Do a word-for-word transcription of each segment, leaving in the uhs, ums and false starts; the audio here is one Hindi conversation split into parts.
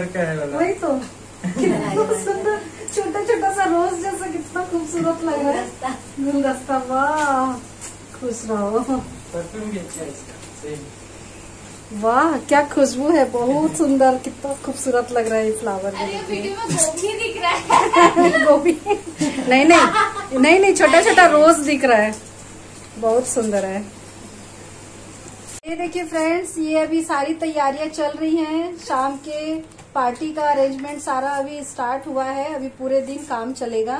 कलर का है वाला। वही तो कितना सुंदर छोटा छोटा सा रोज जैसा कितना खूबसूरत लग रहा है गुलदस्ता। वाह खुश रहो। परफ्यूम भी अच्छा है इसका सेम। वाह क्या खुशबू है, बहुत सुंदर, कितना खूबसूरत लग रहा है ये फ्लावर। अरे वीडियो में गोभी दिख रहा है। गोभी नहीं नहीं नहीं नहीं छोटा छोटा रोज दिख रहा है, बहुत सुंदर है। ये देखिए फ्रेंड्स, ये अभी सारी तैयारियां चल रही हैं। शाम के पार्टी का अरेंजमेंट सारा अभी स्टार्ट हुआ है, अभी पूरे दिन काम चलेगा।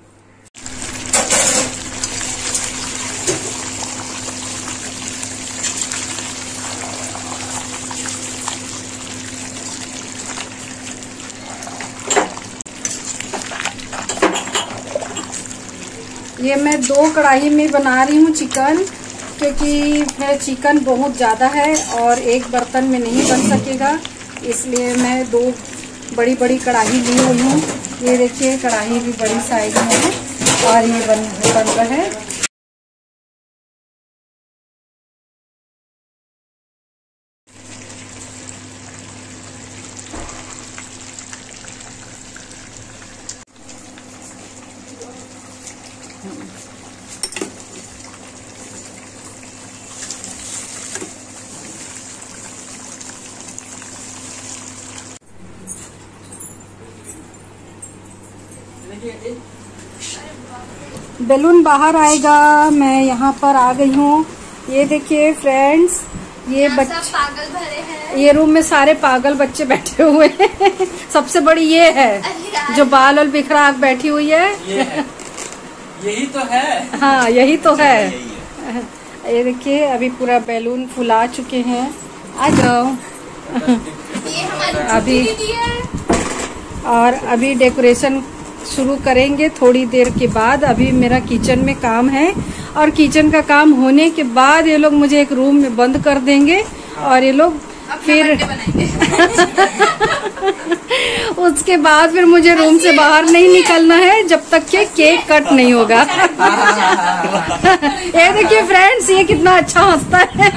ये मैं दो कढ़ाई में बना रही हूँ चिकन, क्योंकि मेरा चिकन बहुत ज़्यादा है और एक बर्तन में नहीं बन सकेगा, इसलिए मैं दो बड़ी बड़ी कढ़ाई ली हुई हूँ। ये देखिए कढ़ाई भी बड़ी साइज में है और ये बन बन रहा है। बैलून बाहर आएगा। मैं यहाँ पर आ गई हूँ। ये देखिए फ्रेंड्स, ये बच्चे पागल भरे हैं। ये रूम में सारे पागल बच्चे बैठे हुए हैं। सबसे बड़ी ये है जो बाल और बिखरा बैठी हुई है। ये है, यही तो है। हाँ यही तो है। ये देखिए अभी पूरा बैलून फुला चुके हैं। आ जाओ। ये हमारी अभी दीदी है। और अभी डेकोरेशन शुरू करेंगे थोड़ी देर के बाद। अभी मेरा किचन में काम है और किचन का काम होने के बाद ये लोग मुझे एक रूम में बंद कर देंगे और ये लोग फिर उसके बाद फिर मुझे रूम से बाहर नहीं निकलना है जब तक के केक कट नहीं होगा। ये देखिए फ्रेंड्स, ये कितना अच्छा हंसता है।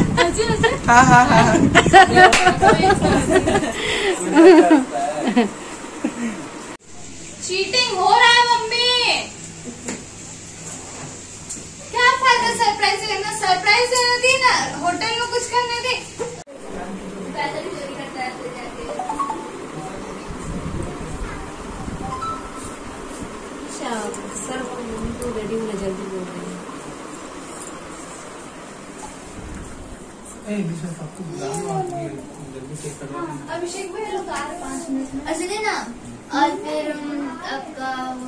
चीटिंग हो रहा है मम्मी। क्या फायदा सरप्राइज करना, सरप्राइज देना दी ना, होटल में कुछ करने दे। पैसा भी चोरी करता है तो जाके। अच्छा सर तो रेडी होना जल्दी बोल रहे हैं। अभिषेक भाई लोग आ रहे पाँच मिनट में। अच्छा ना, और फिर आपका वो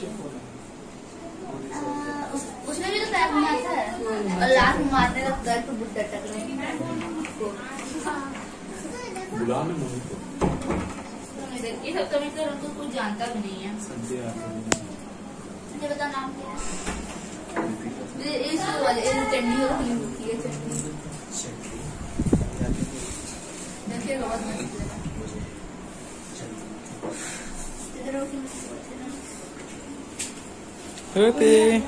उस, उसमें भी तो पैर में आता है और लास्ट में मारने का दर्द तो बुढ़ टक ये सब कभी तो हमको कुछ जानता भी नहीं है। मुझे बता नाम क्या है? इस वाले चटनी होती है, चटनी देखिए बहुत होते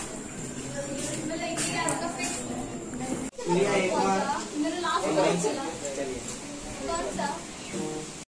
मेरा लास्ट